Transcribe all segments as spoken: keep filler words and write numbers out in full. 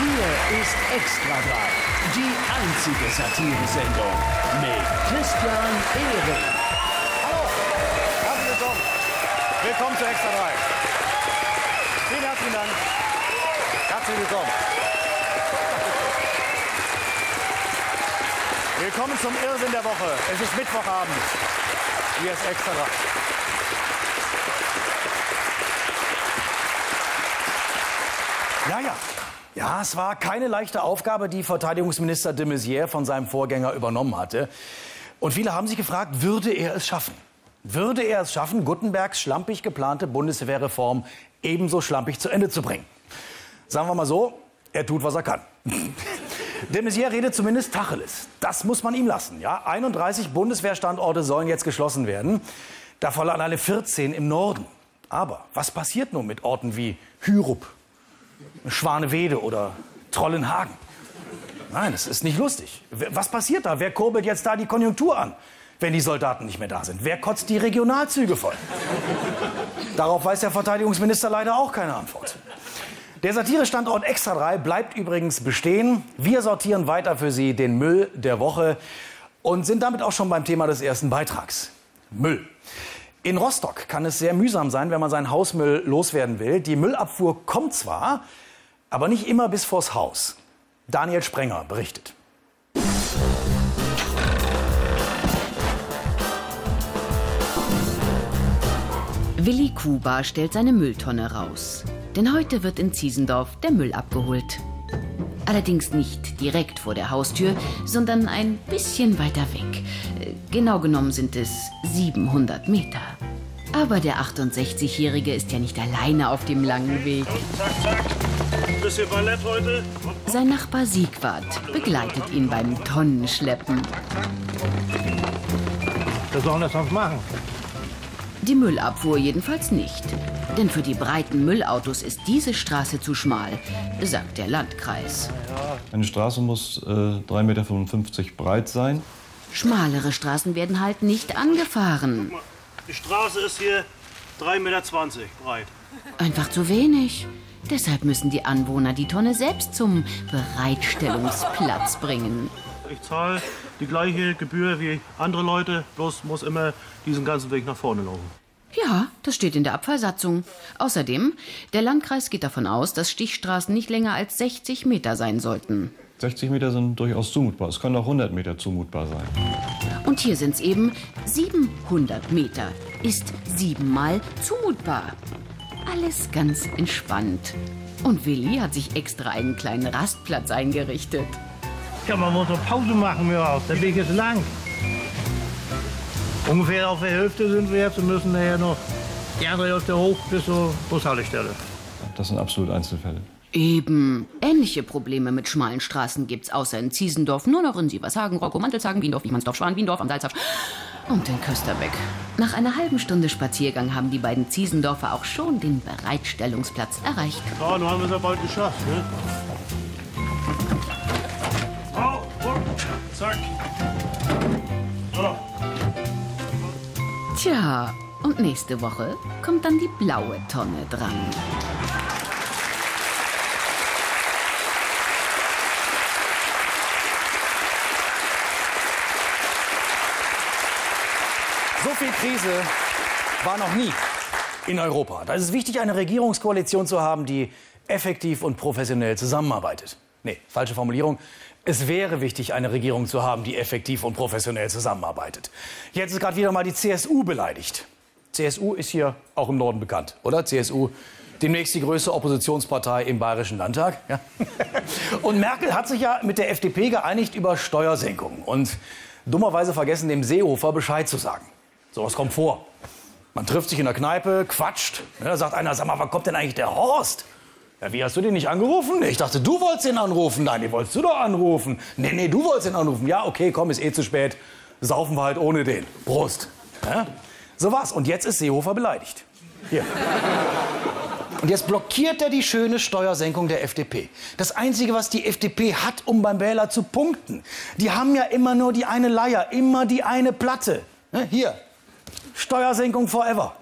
Hier ist Extra drei, die einzige Satire-Sendung mit Christian Ehring. Hallo, herzlich willkommen. Willkommen zu Extra drei. Vielen herzlichen Dank. Herzlich willkommen. Willkommen zum Irrsinn der Woche. Es ist Mittwochabend. Hier ist Extra drei. Ja, ja. Ja, es war keine leichte Aufgabe, die Verteidigungsminister de Maizière von seinem Vorgänger übernommen hatte. Und viele haben sich gefragt, würde er es schaffen? Würde er es schaffen, Guttenbergs schlampig geplante Bundeswehrreform ebenso schlampig zu Ende zu bringen? Sagen wir mal so, er tut, was er kann. De Maizière redet zumindest Tacheles. Das muss man ihm lassen. Ja? einunddreißig Bundeswehrstandorte sollen jetzt geschlossen werden. Davon alleine vierzehn im Norden. Aber was passiert nun mit Orten wie Hürup, Schwanewede oder Trollenhagen? Nein, es ist nicht lustig. Was passiert da? Wer kurbelt jetzt da die Konjunktur an, wenn die Soldaten nicht mehr da sind? Wer kotzt die Regionalzüge voll? Darauf weiß der Verteidigungsminister leider auch keine Antwort. Der Satire-Standort Extra drei bleibt übrigens bestehen. Wir sortieren weiter für Sie den Müll der Woche und sind damit auch schon beim Thema des ersten Beitrags. Müll. In Rostock kann es sehr mühsam sein, wenn man seinen Hausmüll loswerden will. Die Müllabfuhr kommt zwar, aber nicht immer bis vors Haus. Daniel Sprenger berichtet. Willi Kuba stellt seine Mülltonne raus. Denn heute wird in Ziesendorf der Müll abgeholt. Allerdings nicht direkt vor der Haustür, sondern ein bisschen weiter weg. Genau genommen sind es siebenhundert Meter. Aber der achtundsechzigjährige ist ja nicht alleine auf dem langen Weg. Zack, zack. Bisschen Ballett heute. Sein Nachbar Siegwart begleitet ihn beim Tonnenschleppen. Wir sollen das sonst machen. Die Müllabfuhr jedenfalls nicht. Denn für die breiten Müllautos ist diese Straße zu schmal, sagt der Landkreis. Eine Straße muss äh, drei Komma fünfundfünfzig Meter breit sein. Schmalere Straßen werden halt nicht angefahren. Die Straße ist hier drei Komma zwanzig Meter breit. Einfach zu wenig. Deshalb müssen die Anwohner die Tonne selbst zum Bereitstellungsplatz bringen. Ich zahle die gleiche Gebühr wie andere Leute, bloß muss immer diesen ganzen Weg nach vorne laufen. Ja, das steht in der Abfallsatzung. Außerdem, der Landkreis geht davon aus, dass Stichstraßen nicht länger als sechzig Meter sein sollten. sechzig Meter sind durchaus zumutbar. Es können auch hundert Meter zumutbar sein. Und hier sind es eben siebenhundert Meter. Ist siebenmal zumutbar. Alles ganz entspannt. Und Willi hat sich extra einen kleinen Rastplatz eingerichtet. Ja, man muss noch Pause machen, mir aus. Der Weg ist lang. Ungefähr auf der Hälfte sind wir jetzt und müssen nachher noch die andere Hälfte hoch bis zur Bushaltestelle. Das sind absolut Einzelfälle. Eben. Ähnliche Probleme mit schmalen Straßen gibt's außer in Ziesendorf nur noch in Sievershagen, Rockow, Mantelshagen, Wiendorf, Wichmannsdorf, Schwan, Wiendorf am Salzach und in Kösterbeck. Nach einer halben Stunde Spaziergang haben die beiden Ziesendorfer auch schon den Bereitstellungsplatz erreicht. Ja, nun haben wir es ja bald geschafft, ne? Au, und zack. So. Tja, und nächste Woche kommt dann die blaue Tonne dran. So viel Krise war noch nie in Europa. Da ist es wichtig, eine Regierungskoalition zu haben, die effektiv und professionell zusammenarbeitet. Nee, falsche Formulierung. Es wäre wichtig, eine Regierung zu haben, die effektiv und professionell zusammenarbeitet. Jetzt ist gerade wieder mal die C S U beleidigt. C S U ist hier auch im Norden bekannt, oder? C S U, demnächst die größte Oppositionspartei im Bayerischen Landtag. Ja. Und Merkel hat sich ja mit der F D P geeinigt über Steuersenkungen und dummerweise vergessen, dem Seehofer Bescheid zu sagen. So was kommt vor. Man trifft sich in der Kneipe, quatscht. Ja, da sagt einer, sag mal, wann kommt denn eigentlich der Horst? Ja, wie, hast du den nicht angerufen? Ich dachte, du wolltest ihn anrufen. Nein, den wolltest du doch anrufen. Nee, nee, du wolltest ihn anrufen. Ja, okay, komm, ist eh zu spät. Saufen wir halt ohne den. Prost. Ja? So war's. Und jetzt ist Seehofer beleidigt. Hier. Und jetzt blockiert er die schöne Steuersenkung der F D P. Das Einzige, was die F D P hat, um beim Wähler zu punkten. Die haben ja immer nur die eine Leier, immer die eine Platte. Hier, Steuersenkung forever.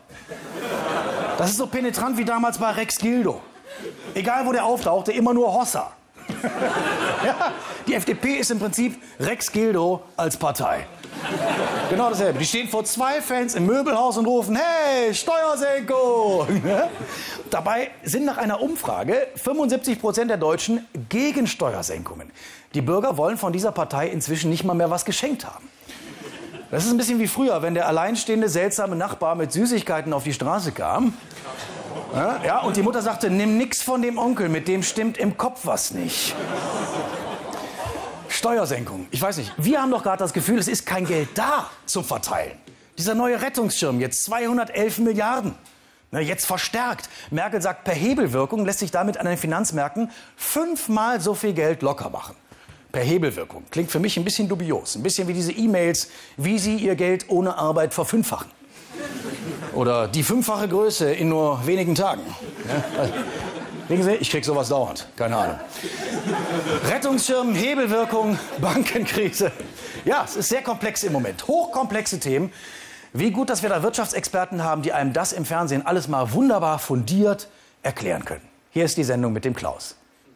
Das ist so penetrant wie damals bei Rex Gildo. Egal, wo der auftauchte, immer nur Hossa. Ja, die F D P ist im Prinzip Rex Gildo als Partei. Genau dasselbe. Die stehen vor zwei Fans im Möbelhaus und rufen, hey, Steuersenkung! Dabei sind nach einer Umfrage fünfundsiebzig Prozent der Deutschen gegen Steuersenkungen. Die Bürger wollen von dieser Partei inzwischen nicht mal mehr was geschenkt haben. Das ist ein bisschen wie früher, wenn der alleinstehende, seltsame Nachbar mit Süßigkeiten auf die Straße kam. Ja, ja, und die Mutter sagte, nimm nix von dem Onkel, mit dem stimmt im Kopf was nicht. Steuersenkung. Ich weiß nicht, wir haben doch gerade das Gefühl, es ist kein Geld da zum Verteilen. Dieser neue Rettungsschirm, jetzt zweihundertelf Milliarden. Na, jetzt verstärkt. Merkel sagt, per Hebelwirkung lässt sich damit an den Finanzmärkten fünfmal so viel Geld locker machen. Per Hebelwirkung. Klingt für mich ein bisschen dubios. Ein bisschen wie diese E-Mails, wie Sie Ihr Geld ohne Arbeit verfünffachen. Oder die fünffache Größe in nur wenigen Tagen. Ja? Wissen Sie, ich krieg sowas dauernd. Keine Ahnung. Rettungsschirm, Hebelwirkung, Bankenkrise. Ja, es ist sehr komplex im Moment. Hochkomplexe Themen. Wie gut, dass wir da Wirtschaftsexperten haben, die einem das im Fernsehen alles mal wunderbar fundiert erklären können. Hier ist die Sendung mit dem Klaus.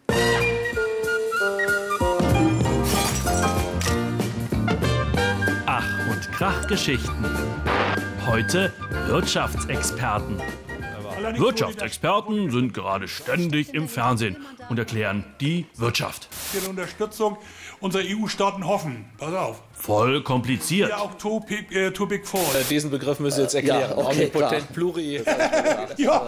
Ach und Krachgeschichten. Heute Wirtschaftsexperten. Wirtschaftsexperten sind gerade ständig im Fernsehen und erklären die Wirtschaft. Die Unterstützung unserer E U-Staaten hoffen. Pass auf. Voll kompliziert. Ja, auch too, äh, too big for. Äh, diesen Begriff müssen Sie jetzt erklären. Ja, okay, Omnipotent Pluri. Ja.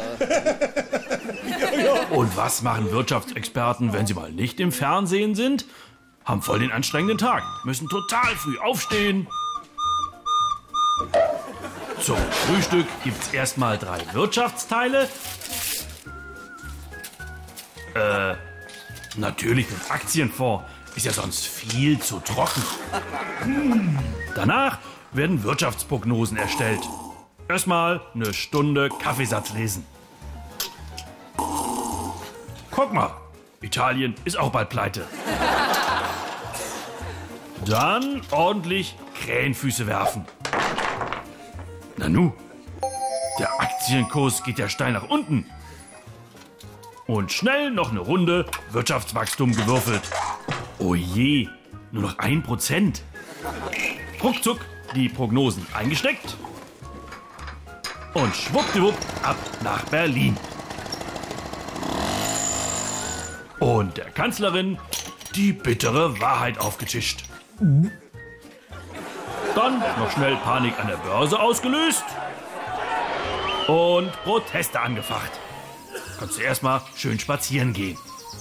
Und was machen Wirtschaftsexperten, wenn sie mal nicht im Fernsehen sind? Haben voll den anstrengenden Tag, müssen total früh aufstehen. Zum Frühstück gibt's erstmal drei Wirtschaftsteile. Äh, natürlich den Aktienfonds. Ist ja sonst viel zu trocken. Danach werden Wirtschaftsprognosen erstellt. Erstmal eine Stunde Kaffeesatz lesen. Guck mal, Italien ist auch bald pleite. Dann ordentlich Krähenfüße werfen. Nanu, der Aktienkurs geht ja steil nach unten. Und schnell noch eine Runde Wirtschaftswachstum gewürfelt. Oh je, nur noch ein Prozent. Ruckzuck die Prognosen eingesteckt. Und schwuppdiwupp ab nach Berlin. Und der Kanzlerin die bittere Wahrheit aufgetischt. Dann noch schnell Panik an der Börse ausgelöst und Proteste angefacht. Kannst du erstmal schön spazieren gehen.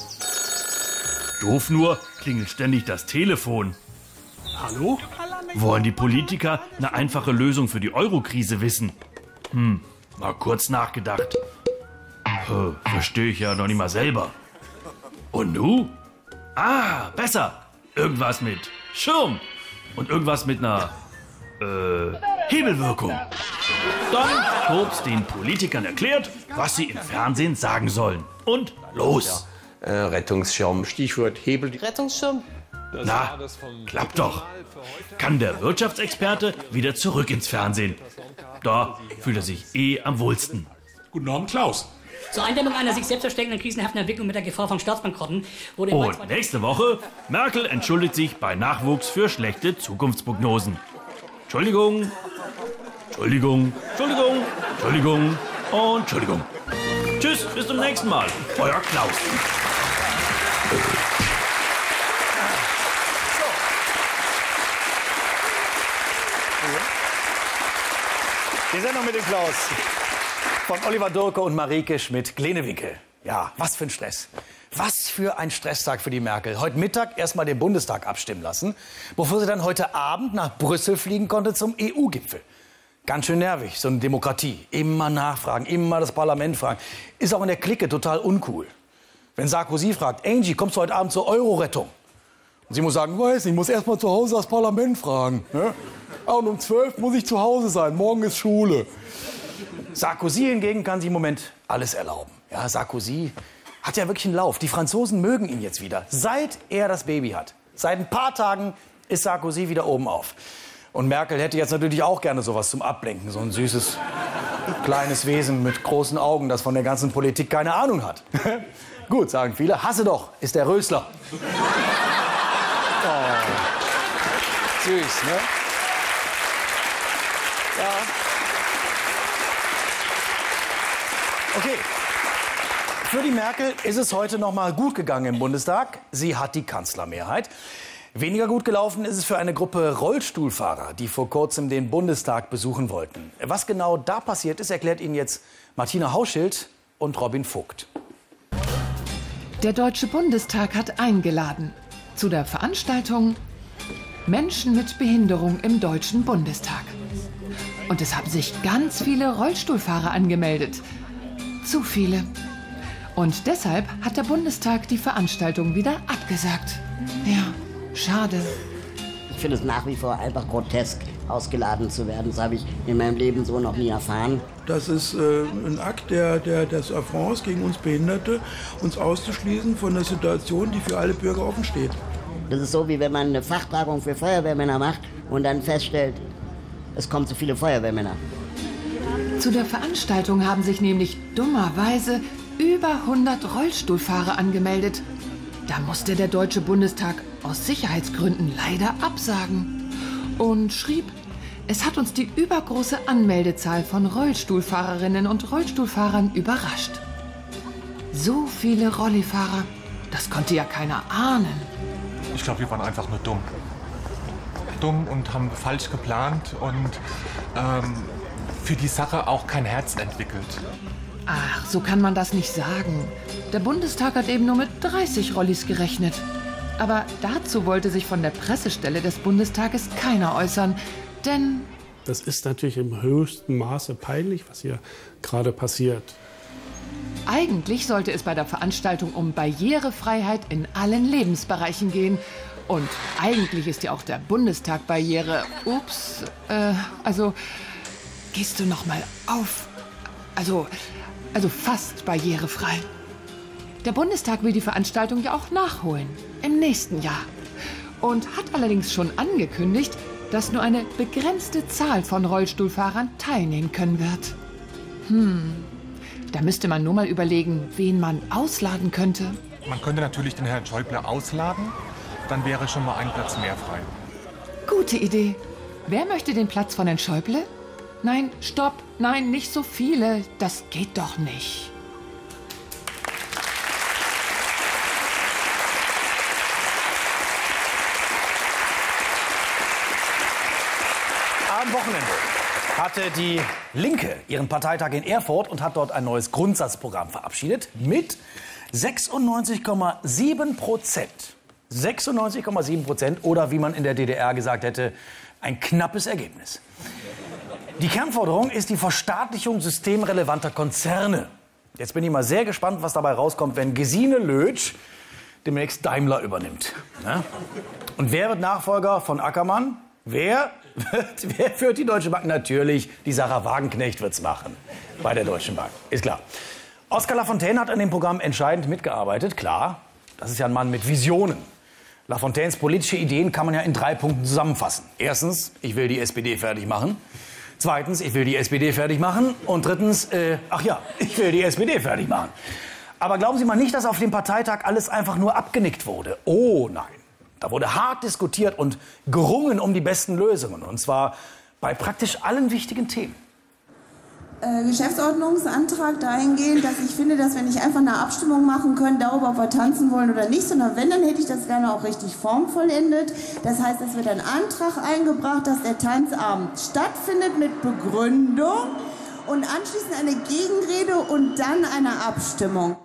Doof nur, klingelt ständig das Telefon. Hallo? Wollen die Politiker eine einfache Lösung für die Euro-Krise wissen? Hm, mal kurz nachgedacht. Puh, verstehe ich ja noch nicht mal selber. Und nu? Ah, besser. Irgendwas mit Schirm. Und irgendwas mit einer äh, Hebelwirkung. Dann kurz den Politikern erklärt, was sie im Fernsehen sagen sollen. Und los. Äh, Rettungsschirm. Stichwort Hebel. Rettungsschirm? Na, klappt doch. Kann der Wirtschaftsexperte wieder zurück ins Fernsehen. Da fühlt er sich eh am wohlsten. Guten Abend, Klaus. Zur Eindämmung einer sich selbst verstärkenden krisenhaften Entwicklung mit der Gefahr von Staatsbankrotten wurde... Und nächste Woche, Merkel entschuldigt sich bei Nachwuchs für schlechte Zukunftsprognosen. Entschuldigung, Entschuldigung, Entschuldigung, Entschuldigung und Entschuldigung. Tschüss, bis zum nächsten Mal. Euer Klaus. Die Sendung mit dem Klaus. Von Oliver Dürke und Marieke Schmidt-Glennewinkel. Ja, was für ein Stress. Was für ein Stresstag für die Merkel. Heute Mittag erstmal den Bundestag abstimmen lassen, bevor sie dann heute Abend nach Brüssel fliegen konnte zum E U-Gipfel. Ganz schön nervig, so eine Demokratie. Immer nachfragen, immer das Parlament fragen. Ist auch in der Clique total uncool. Wenn Sarkozy fragt, Angie, kommst du heute Abend zur Euro-Rettung? Und sie muss sagen, weiß nicht, ich muss erst mal zu Hause das Parlament fragen. Ne? Und um zwölf muss ich zu Hause sein, morgen ist Schule. Sarkozy hingegen kann sich im Moment alles erlauben. Ja, Sarkozy hat ja wirklich einen Lauf. Die Franzosen mögen ihn jetzt wieder, seit er das Baby hat. Seit ein paar Tagen ist Sarkozy wieder oben auf. Und Merkel hätte jetzt natürlich auch gerne sowas zum Ablenken. So ein süßes, kleines Wesen mit großen Augen, das von der ganzen Politik keine Ahnung hat. Gut, sagen viele. Hasse doch, ist der Rösler. Oh. Süß, ne? Ja. Okay. Für die Merkel ist es heute noch mal gut gegangen im Bundestag. Sie hat die Kanzlermehrheit. Weniger gut gelaufen ist es für eine Gruppe Rollstuhlfahrer, die vor kurzem den Bundestag besuchen wollten. Was genau da passiert ist, erklärt Ihnen jetzt Martina Hauschild und Robin Vogt. Der Deutsche Bundestag hat eingeladen zu der Veranstaltung Menschen mit Behinderung im Deutschen Bundestag. Und es haben sich ganz viele Rollstuhlfahrer angemeldet. Zu viele. Und deshalb hat der Bundestag die Veranstaltung wieder abgesagt. Ja, schade. Ich finde es nach wie vor einfach grotesk, ausgeladen zu werden. Das habe ich in meinem Leben so noch nie erfahren. Das ist äh, ein Akt der, der, des Affronts gegen uns Behinderte, uns auszuschließen von einer Situation, die für alle Bürger offen steht. Das ist so, wie wenn man eine Fachtagung für Feuerwehrmänner macht und dann feststellt, es kommen zu viele Feuerwehrmänner. Zu der Veranstaltung haben sich nämlich dummerweise über hundert Rollstuhlfahrer angemeldet. Da musste der Deutsche Bundestag aus Sicherheitsgründen leider absagen und schrieb, es hat uns die übergroße Anmeldezahl von Rollstuhlfahrerinnen und Rollstuhlfahrern überrascht. So viele Rollifahrer, das konnte ja keiner ahnen. Ich glaube, wir waren einfach nur dumm. Dumm und haben falsch geplant und ähm, für die Sache auch kein Herz entwickelt. Ach, so kann man das nicht sagen. Der Bundestag hat eben nur mit dreißig Rollis gerechnet. Aber dazu wollte sich von der Pressestelle des Bundestages keiner äußern, denn... Das ist natürlich im höchsten Maße peinlich, was hier gerade passiert. Eigentlich sollte es bei der Veranstaltung um Barrierefreiheit in allen Lebensbereichen gehen. Und eigentlich ist ja auch der Bundestag Barriere... Ups, äh, also... Gehst du noch mal auf? Also... Also fast barrierefrei. Der Bundestag will die Veranstaltung ja auch nachholen. Im nächsten Jahr. Und hat allerdings schon angekündigt, dass nur eine begrenzte Zahl von Rollstuhlfahrern teilnehmen können wird. Hm, da müsste man nur mal überlegen, wen man ausladen könnte. Man könnte natürlich den Herrn Schäuble ausladen, dann wäre schon mal ein Platz mehr frei. Gute Idee. Wer möchte den Platz von Herrn Schäuble? Nein, stopp, nein, nicht so viele. Das geht doch nicht. Am Wochenende hatte die Linke ihren Parteitag in Erfurt und hat dort ein neues Grundsatzprogramm verabschiedet mit sechsundneunzig Komma sieben Prozent. sechsundneunzig Komma sieben Prozent oder wie man in der D D R gesagt hätte, ein knappes Ergebnis. Die Kernforderung ist die Verstaatlichung systemrelevanter Konzerne. Jetzt bin ich mal sehr gespannt, was dabei rauskommt, wenn Gesine Lötsch demnächst Daimler übernimmt. Ja? Und wer wird Nachfolger von Ackermann? Wer, wird, wer führt die Deutsche Bank? Natürlich, die Sarah Wagenknecht wird's machen bei der Deutschen Bank. Ist klar. Oskar Lafontaine hat an dem Programm entscheidend mitgearbeitet. Klar, das ist ja ein Mann mit Visionen. Lafontaines politische Ideen kann man ja in drei Punkten zusammenfassen. Erstens, ich will die S P D fertig machen. Zweitens, ich will die S P D fertig machen. Und drittens, äh, ach ja, ich will die S P D fertig machen. Aber glauben Sie mal nicht, dass auf dem Parteitag alles einfach nur abgenickt wurde. Oh nein. Da wurde hart diskutiert und gerungen um die besten Lösungen. Und zwar bei praktisch allen wichtigen Themen. Äh, Geschäftsordnungsantrag dahingehend, dass ich finde, dass wir nicht einfach eine Abstimmung machen können, darüber, ob wir tanzen wollen oder nicht, sondern wenn, dann hätte ich das gerne auch richtig formvollendet. Das heißt, es wird ein Antrag eingebracht, dass der Tanzabend stattfindet mit Begründung und anschließend eine Gegenrede und dann eine Abstimmung.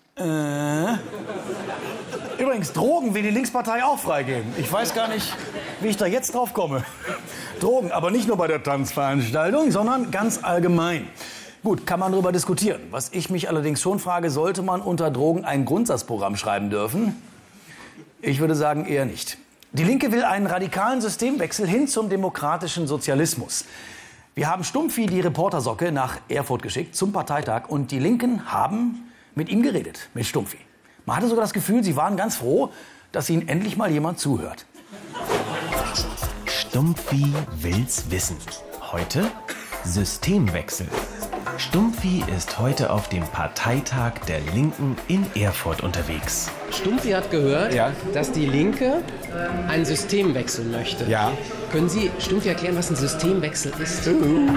Äh. Übrigens, Drogen will die Linkspartei auch freigeben. Ich weiß gar nicht, wie ich da jetzt drauf komme. Drogen, aber nicht nur bei der Tanzveranstaltung, sondern ganz allgemein. Gut, kann man darüber diskutieren. Was ich mich allerdings schon frage, sollte man unter Drogen ein Grundsatzprogramm schreiben dürfen? Ich würde sagen, eher nicht. Die Linke will einen radikalen Systemwechsel hin zum demokratischen Sozialismus. Wir haben Stumpfi die Reportersocke nach Erfurt geschickt zum Parteitag und die Linken haben mit ihm geredet, mit Stumpfi. Man hatte sogar das Gefühl, sie waren ganz froh, dass ihnen endlich mal jemand zuhört. Stumpfi will's wissen. Heute Systemwechsel. Stumpfi ist heute auf dem Parteitag der Linken in Erfurt unterwegs. Stumpfi hat gehört, Ja. dass die Linke einen Systemwechsel möchte. Ja. Können Sie Stumpfi erklären, was ein Systemwechsel ist?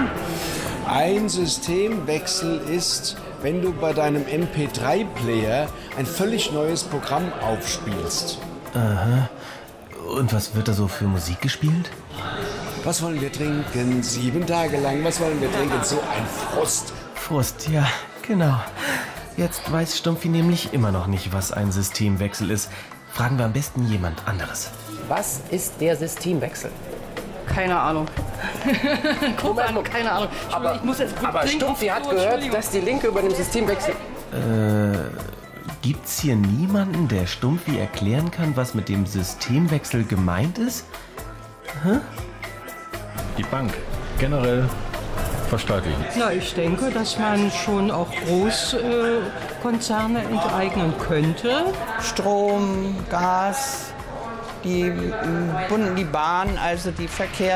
Ein Systemwechsel ist, wenn du bei deinem M P drei Player ein völlig neues Programm aufspielst. Aha. Und was wird da so für Musik gespielt? Was wollen wir trinken? Sieben Tage lang. Was wollen wir trinken? So ein Frust. Frust, ja, genau. Jetzt weiß Stumpfi nämlich immer noch nicht, was ein Systemwechsel ist. Fragen wir am besten jemand anderes. Was ist der Systemwechsel? Keine Ahnung. Guck mal, keine Ahnung. Aber, ich muss jetzt aber dringend Stumpfi auf hat Klo, gehört, Entschuldigung. dass die Linke über den Systemwechsel... Äh, gibt's hier niemanden, der Stumpfi erklären kann, was mit dem Systemwechsel gemeint ist? Hä? Die Bank generell verstaatlichen. Na, ich denke, dass man schon auch Großkonzerne enteignen könnte. Strom, Gas, die, ähm, Bund- die Bahn, also die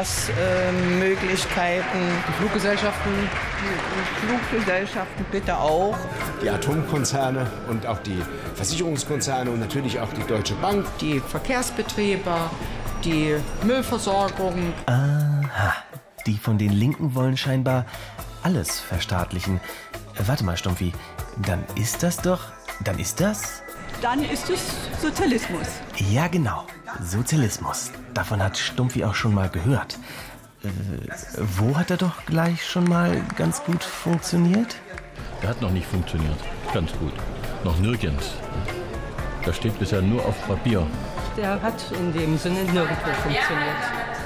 Verkehrsmöglichkeiten. Die Fluggesellschaften? Die Fluggesellschaften bitte auch. Die Atomkonzerne und auch die Versicherungskonzerne und natürlich auch die Deutsche Bank. Die Verkehrsbetriebe, die Müllversorgung. Aha, die von den Linken wollen scheinbar alles verstaatlichen. Äh, warte mal, Stumpfi, dann ist das doch, dann ist das... Dann ist es Sozialismus. Ja, genau, Sozialismus. Davon hat Stumpfi auch schon mal gehört. Äh, wo hat er doch gleich schon mal ganz gut funktioniert? Der hat noch nicht funktioniert. Ganz gut. Noch nirgends. Das steht bisher nur auf Papier. Der hat in dem Sinne nirgendwo funktioniert.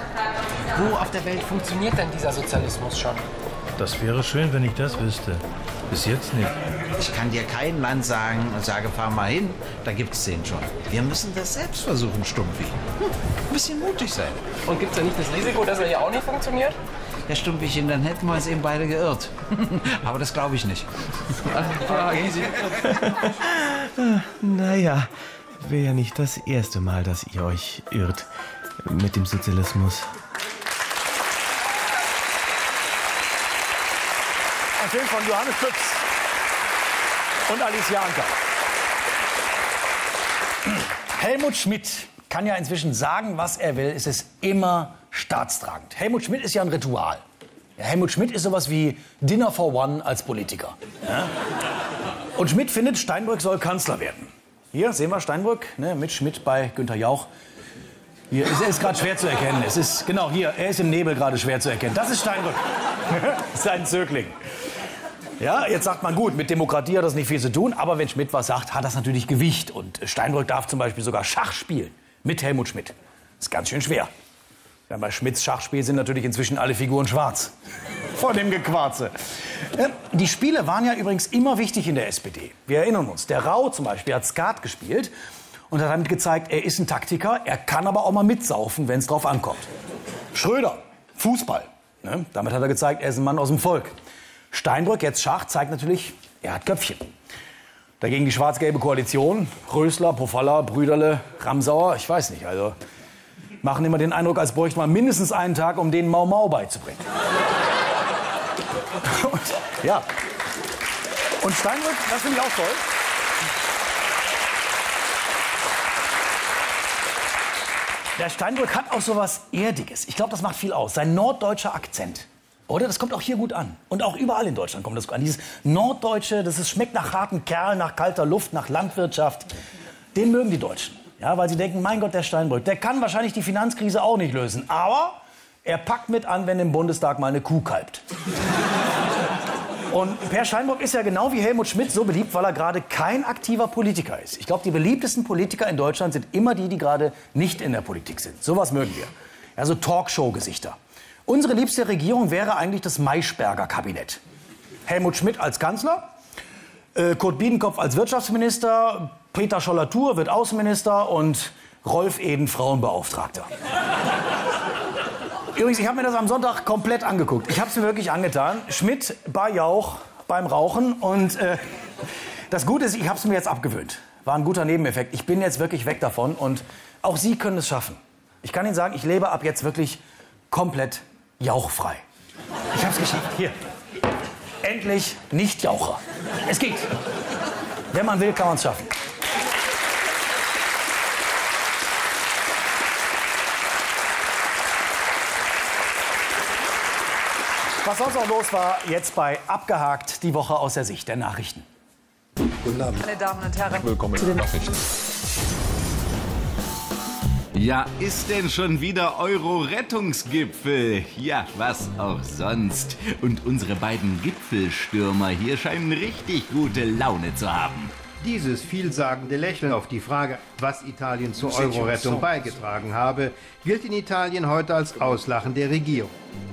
Wo auf der Welt funktioniert denn dieser Sozialismus schon? Das wäre schön, wenn ich das wüsste. Bis jetzt nicht. Ich kann dir kein Land sagen und sage, fahr mal hin, da gibt's den schon. Wir müssen das selbst versuchen, Stumpfi. Hm, ein bisschen mutig sein. Und gibt's da nicht das Risiko, dass er hier auch nicht funktioniert? Ja, Stumpfichen, dann hätten wir uns eben beide geirrt. Aber das glaube ich nicht. Naja, wäre ja nicht das erste Mal, dass ihr euch irrt mit dem Sozialismus. Ein Film von Johannes Pütz und Alicia Anker. Helmut Schmidt kann ja inzwischen sagen, was er will. Es ist immer staatstragend. Helmut Schmidt ist ja ein Ritual. Ja, Helmut Schmidt ist sowas wie Dinner for One als Politiker. Ja? Und Schmidt findet, Steinbrück soll Kanzler werden. Hier sehen wir Steinbrück, ne, mit Schmidt bei Günther Jauch. Hier ist, er ist gerade schwer zu erkennen. Es ist genau hier, er ist im Nebel gerade schwer zu erkennen. Das ist Steinbrück. Sein Zögling. Ja, jetzt sagt man, gut, mit Demokratie hat das nicht viel zu tun, aber wenn Schmidt was sagt, hat das natürlich Gewicht. Und Steinbrück darf zum Beispiel sogar Schach spielen mit Helmut Schmidt. Das ist ganz schön schwer. Ja, bei Schmidts Schachspiel sind natürlich inzwischen alle Figuren schwarz. Vor dem Gequarze. Die Spiele waren ja übrigens immer wichtig in der S P D. Wir erinnern uns, der Rau zum Beispiel hat Skat gespielt und hat damit gezeigt, er ist ein Taktiker, er kann aber auch mal mitsaufen, wenn es drauf ankommt. Schröder, Fußball. Ne? Damit hat er gezeigt, er ist ein Mann aus dem Volk. Steinbrück, jetzt Schach, zeigt natürlich, er hat Köpfchen. Dagegen die schwarz-gelbe Koalition, Rösler, Pofalla, Brüderle, Ramsauer, ich weiß nicht, also machen immer den Eindruck, als bräuchte man mindestens einen Tag, um denen Mau Mau beizubringen. Und, ja. Und Steinbrück, das finde ich auch toll. Der Steinbrück hat auch so was Erdiges. Ich glaube, das macht viel aus. Sein norddeutscher Akzent. Oder? Das kommt auch hier gut an. Und auch überall in Deutschland kommt das gut an. Dieses Norddeutsche, das ist, schmeckt nach harten Kerl, nach kalter Luft, nach Landwirtschaft. Den mögen die Deutschen. Ja, weil sie denken, mein Gott, der Steinbrück, der kann wahrscheinlich die Finanzkrise auch nicht lösen. Aber er packt mit an, wenn im Bundestag mal eine Kuh kalbt. Und Per Steinbrück ist ja genau wie Helmut Schmidt so beliebt, weil er gerade kein aktiver Politiker ist. Ich glaube, die beliebtesten Politiker in Deutschland sind immer die, die gerade nicht in der Politik sind. Sowas mögen wir. Ja, so Talkshow-Gesichter. Unsere liebste Regierung wäre eigentlich das Maischberger-Kabinett. Helmut Schmidt als Kanzler, äh, Kurt Biedenkopf als Wirtschaftsminister, Peter Scholler-Thur wird Außenminister und Rolf Eden Frauenbeauftragter. Übrigens, ich habe mir das am Sonntag komplett angeguckt. Ich habe es mir wirklich angetan. Schmidt bei Jauch beim Rauchen. Und äh, das Gute ist, ich habe es mir jetzt abgewöhnt. War ein guter Nebeneffekt. Ich bin jetzt wirklich weg davon. Und auch Sie können es schaffen. Ich kann Ihnen sagen, ich lebe ab jetzt wirklich komplett jauchfrei. Ich hab's geschafft. Hier. Endlich nicht Jaucher. Es geht. Wenn man will, kann man es schaffen. Was sonst noch los war, jetzt bei Abgehakt, die Woche aus der Sicht der Nachrichten. Guten Abend. Meine Damen und Herren, willkommen zu den Nachrichten. Ja, ist denn schon wieder Euro-Rettungsgipfel? Ja, was auch sonst. Und unsere beiden Gipfelstürmer hier scheinen richtig gute Laune zu haben. Dieses vielsagende Lächeln auf die Frage, was Italien zur Euro-Rettung beigetragen habe, gilt in Italien heute als Auslachen der Regierung.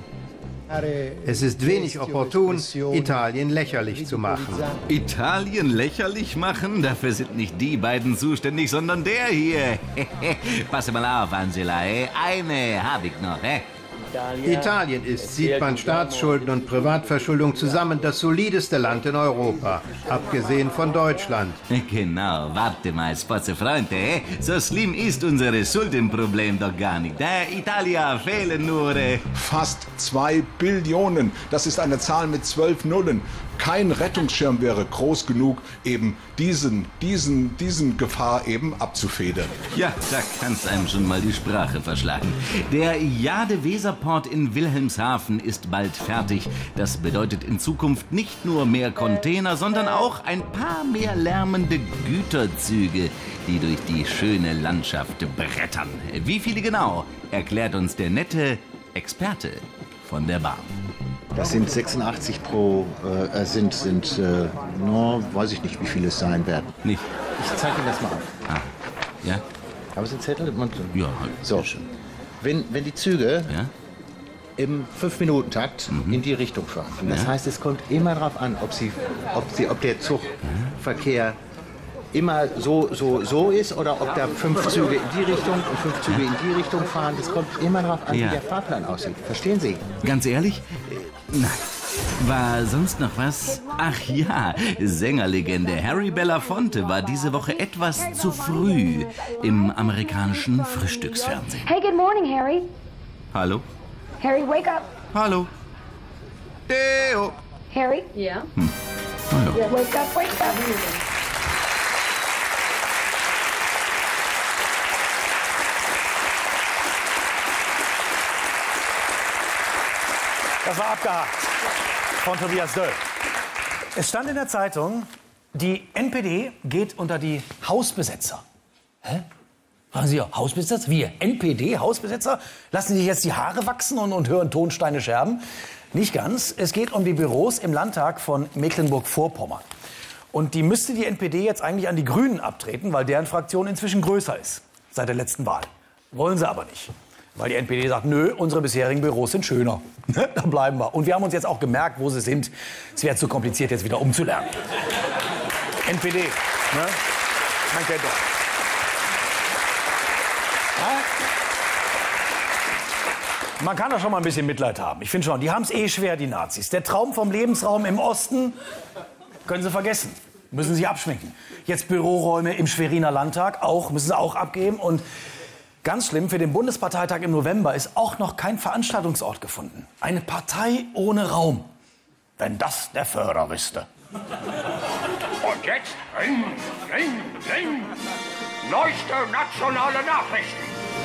Es ist wenig opportun, Italien lächerlich zu machen. Italien lächerlich machen? Dafür sind nicht die beiden zuständig, sondern der hier. Pass mal auf, Angela. Eine habe ich noch. Italien ist, sieht man Staatsschulden und Privatverschuldung zusammen, das solideste Land in Europa, abgesehen von Deutschland. Genau, warte mal, Spotze Freunde, so schlimm ist unser Schuldenproblem doch gar nicht. Der Italia fehlen nur... Äh Fast zwei Billionen, das ist eine Zahl mit zwölf Nullen. Kein Rettungsschirm wäre groß genug, eben diesen, diesen, diesen Gefahr eben abzufedern. Ja, da kann's einem schon mal die Sprache verschlagen. Der Jade-Weser-Port in Wilhelmshaven ist bald fertig. Das bedeutet in Zukunft nicht nur mehr Container, sondern auch ein paar mehr lärmende Güterzüge, die durch die schöne Landschaft brettern. Wie viele genau, erklärt uns der nette Experte von der Bahn. Das sind sechsundachtzig pro, äh, sind, sind äh, no, weiß ich nicht, wie viele es sein werden. Nicht? Ich zeige Ihnen das mal auf. Ah, ja? Haben Sie einen Zettel? Man, ja, so. Wenn, wenn die Züge ja? im fünf Minuten Takt mhm. in die Richtung fahren. Das ja? heißt, es kommt immer darauf an, ob, sie, ob, sie, ob der Zugverkehr immer so, so, so ist oder ob da fünf Züge in die Richtung und fünf Züge in die Richtung fahren. Das kommt immer darauf an, ja. wie der Fahrplan aussieht. Verstehen Sie? Ganz ehrlich? Nein. War sonst noch was? Ach ja, Sängerlegende Harry Belafonte war diese Woche etwas zu früh im amerikanischen Frühstücksfernsehen. Hey, good morning, Harry. Hallo? Harry, wake up. Hallo? Deo. Harry? Ja? Hm. Hallo. Yeah, wake up, wake up. Das war Abgehakt von Tobias Döll. Es stand in der Zeitung, die N P D geht unter die Hausbesetzer. Hä? Fragen Sie ja, Hausbesetzer? Wir, N P D, Hausbesetzer? Lassen Sie sich jetzt die Haare wachsen und, und hören Tonsteine scherben? Nicht ganz. Es geht um die Büros im Landtag von Mecklenburg-Vorpommern. Und die müsste die N P D jetzt eigentlich an die Grünen abtreten, weil deren Fraktion inzwischen größer ist seit der letzten Wahl. Wollen sie aber nicht. Weil die N P D sagt, nö, unsere bisherigen Büros sind schöner. Da bleiben wir. Und wir haben uns jetzt auch gemerkt, wo sie sind. Es wäre zu kompliziert, jetzt wieder umzulernen. N P D, ne? Man kennt das. Ja? Man kann da schon mal ein bisschen Mitleid haben. Ich finde schon, die haben es eh schwer, die Nazis. Der Traum vom Lebensraum im Osten können sie vergessen. Müssen sie abschminken. Jetzt Büroräume im Schweriner Landtag, auch, müssen sie auch abgeben. Und ganz schlimm, für den Bundesparteitag im November ist auch noch kein Veranstaltungsort gefunden. Eine Partei ohne Raum. Wenn das der Führer wüsste. Und jetzt ring, ring, ring. Neueste nationale Nachrichten.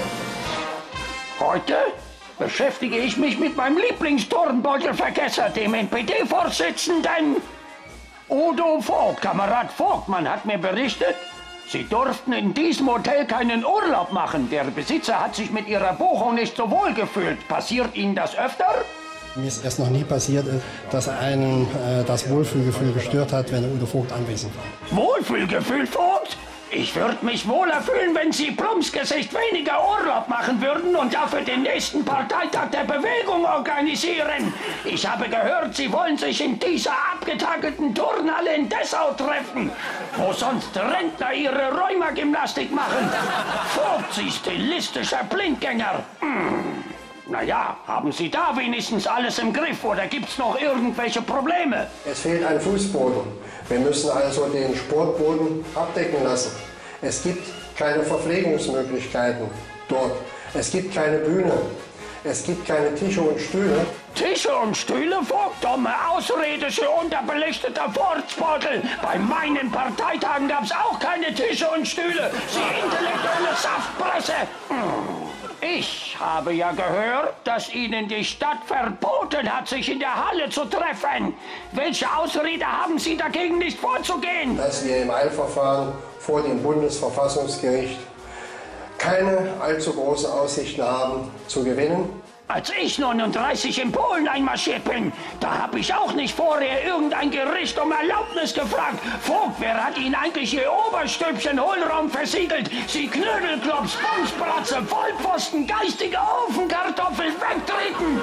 Heute beschäftige ich mich mit meinem Lieblingsturnbeutelvergesser, dem N P D-Vorsitzenden Udo Vogt. Kamerad Vogt, man hat mir berichtet, Sie durften in diesem Hotel keinen Urlaub machen. Der Besitzer hat sich mit Ihrer Buchung nicht so wohl gefühlt. Passiert Ihnen das öfter? Mir ist erst noch nie passiert, dass einen äh, das Wohlfühlgefühl gestört hat, wenn Udo Vogt anwesend war. Wohlfühlgefühl, Vogt? Ich würde mich wohler fühlen, wenn Sie Plumpsgesicht weniger Urlaub machen würden und dafür den nächsten Parteitag der Bewegung organisieren. Ich habe gehört, Sie wollen sich in dieser abgetakelten Turnhalle in Dessau treffen, wo sonst Rentner ihre Rheumagymnastik machen. Vogt, Sie stilistischer Blindgänger. Hm. Naja, haben Sie da wenigstens alles im Griff oder gibt's noch irgendwelche Probleme? Es fehlt ein Fußboden. Wir müssen also den Sportboden abdecken lassen. Es gibt keine Verpflegungsmöglichkeiten dort. Es gibt keine Bühne. Es gibt keine Tische und Stühle. Tische und Stühle, dumme Ausrede, Sie unterbelichteter Furzbeutel. Bei meinen Parteitagen gab es auch keine Tische und Stühle. Sie intellektuelle Saftpresse. Ich habe ja gehört, dass Ihnen die Stadt verboten hat, sich in der Halle zu treffen. Welche Ausrede haben Sie dagegen nicht vorzugehen? Dass wir im Eilverfahren vor dem Bundesverfassungsgericht keine allzu großen Aussichten haben zu gewinnen. Als ich neununddreißig in Polen einmarschiert bin, da habe ich auch nicht vorher irgendein Gericht um Erlaubnis gefragt. Vogt, wer hat Ihnen eigentlich Ihr Oberstübchen Hohlraum versiegelt? Sie Knödelklops, Bumsbratze, Vollpfosten, geistige Ofenkartoffel, wegtreten!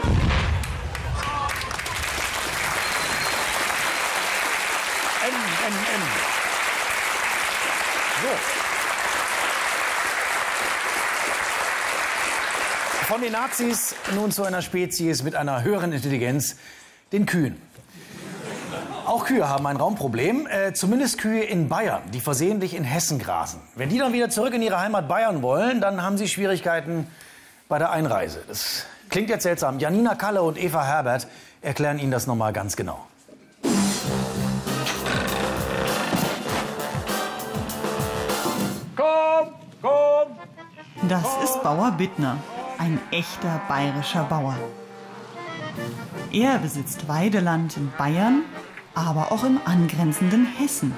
M, M, M. So. Von den Nazis nun zu einer Spezies mit einer höheren Intelligenz, den Kühen. Auch Kühe haben ein Raumproblem, äh, zumindest Kühe in Bayern, die versehentlich in Hessen grasen. Wenn die dann wieder zurück in ihre Heimat Bayern wollen, dann haben sie Schwierigkeiten bei der Einreise. Das klingt jetzt seltsam. Janina Kalle und Eva Herbert erklären Ihnen das noch mal ganz genau. Komm, komm! Das ist Bauer Bittner. Ein echter bayerischer Bauer. Er besitzt Weideland in Bayern, aber auch im angrenzenden Hessen.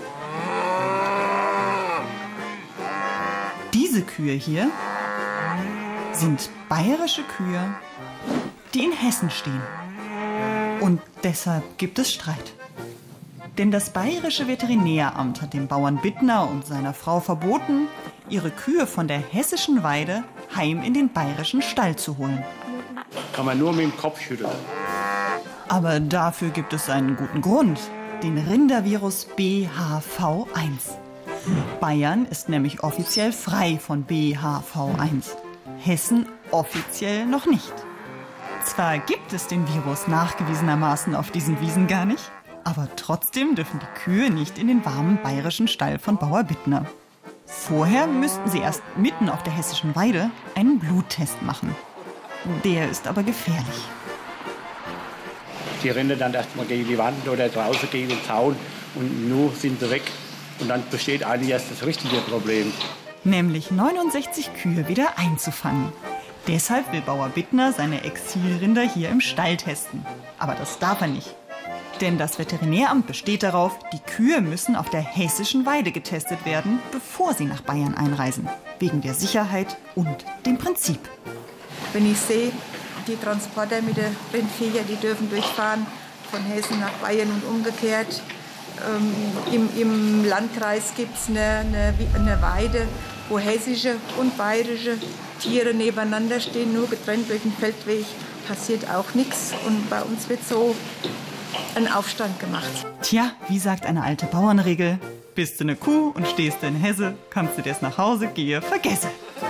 Diese Kühe hier sind bayerische Kühe, die in Hessen stehen. Und deshalb gibt es Streit. Denn das bayerische Veterinäramt hat dem Bauern Bittner und seiner Frau verboten, ihre Kühe von der hessischen Weide heim in den bayerischen Stall zu holen. Kann man nur mit dem Kopf schütteln. Aber dafür gibt es einen guten Grund. Den Rindervirus B H V eins. Bayern ist nämlich offiziell frei von B H V eins. Hessen offiziell noch nicht. Zwar gibt es den Virus nachgewiesenermaßen auf diesen Wiesen gar nicht, aber trotzdem dürfen die Kühe nicht in den warmen bayerischen Stall von Bauer Bittner. Vorher müssten sie erst mitten auf der hessischen Weide einen Bluttest machen. Der ist aber gefährlich. Die rennen dann erstmal gegen die Wand oder draußen gegen den Zaun und nur sind sie weg. Und dann besteht eigentlich erst das richtige Problem. Nämlich neunundsechzig Kühe wieder einzufangen. Deshalb will Bauer Bittner seine Exilrinder hier im Stall testen. Aber das darf er nicht. Denn das Veterinäramt besteht darauf, die Kühe müssen auf der hessischen Weide getestet werden, bevor sie nach Bayern einreisen. Wegen der Sicherheit und dem Prinzip. Wenn ich sehe, die Transporter mit den Rindviechern, die dürfen durchfahren von Hessen nach Bayern und umgekehrt. Ähm, im, Im Landkreis gibt es eine, eine, eine Weide, wo hessische und bayerische Tiere nebeneinander stehen, nur getrennt durch den Feldweg. Passiert auch nichts und bei uns wird so ein Aufstand gemacht. Tja, wie sagt eine alte Bauernregel? Bist du eine Kuh und stehst du in Hesse, kannst du dir's nach Hause gehe, vergesse.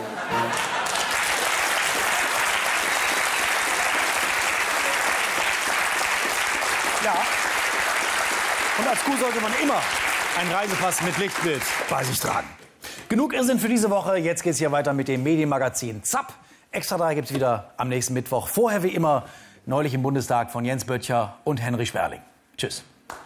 Ja. Und als Kuh sollte man immer einen Reisepass mit Lichtbild bei sich tragen. Genug Irrsinn für diese Woche. Jetzt geht's hier weiter mit dem Medienmagazin Zapp. Extra drei gibt's wieder am nächsten Mittwoch. Vorher wie immer neulich im Bundestag von Jens Böttcher und Henry Sperling. Tschüss.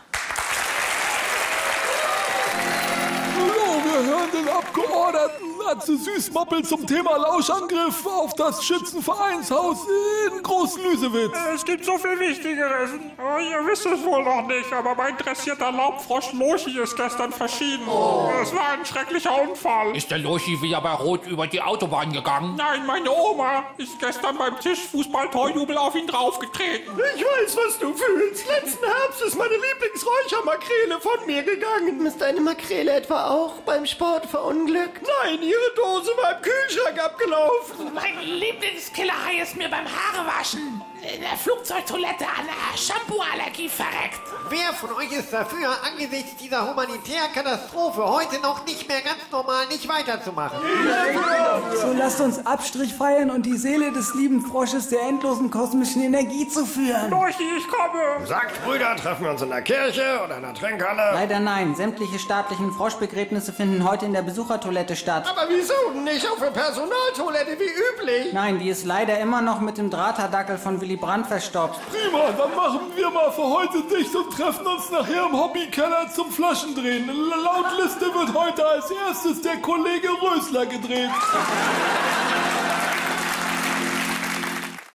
Hallo, wir hören den Abgeordneten Atze Süßmoppel zum Thema Lauschangriff auf das Schützenvereinshaus in Groß-Lüsewitz. Es gibt so viel Wichtigeres. Oh, ihr wisst es wohl noch nicht, aber mein dressierter Laubfrosch Loschi ist gestern verschieden. Oh. Es war ein schrecklicher Unfall. Ist der Loschi wieder bei Rot über die Autobahn gegangen? Nein, meine Oma ist gestern beim Tischfußball-Torjubel auf ihn draufgetreten. Ich weiß, was du fühlst. Letzten Herbst ist meine Lieblingsräuchermakrele von mir gegangen. Ist deine Makrele etwa auch beim Sport verunglückt? Nein, ihre Dose war im Kühlschrank abgelaufen. Mein Lieblingskillerhai ist mir beim Haarewaschen in der Flugzeugtoilette an einer Shampoo-Allergie verreckt. Wer von euch ist dafür, angesichts dieser humanitären Katastrophe heute noch nicht mehr ganz normal nicht weiterzumachen? So lasst uns Abstrich feiern und die Seele des lieben Frosches der endlosen kosmischen Energie zu führen. Lurchi, ich komme. Sagt, Brüder, treffen wir uns in der Kirche oder in der Trinkhalle? Leider nein. Sämtliche staatlichen Froschbegräbnisse finden heute in der Besuchertoilette statt. Aber wieso? Nicht auf der Personaltoilette wie üblich? Nein, die ist leider immer noch mit dem Drahterdackel von Willy Brandt verstopft. Prima, dann machen wir mal für heute dicht und treffen uns nachher im Hobbykeller zum Flaschendrehen. Laut Liste wird heute als erstes der Kollege Rösler gedreht.